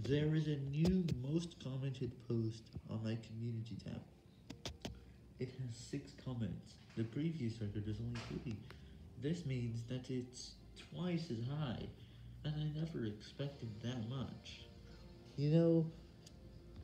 There is a new most commented post on my community tab. It has 6 comments. The previous record was only 3. This means that it's twice as high, and I never expected that much. You know,